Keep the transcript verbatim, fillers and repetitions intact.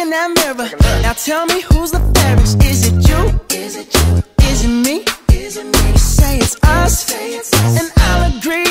in that mirror. Now tell me who's the fairest? Is it you? Is it you? Is it me? Is it me? Say it's us, and I'll agree.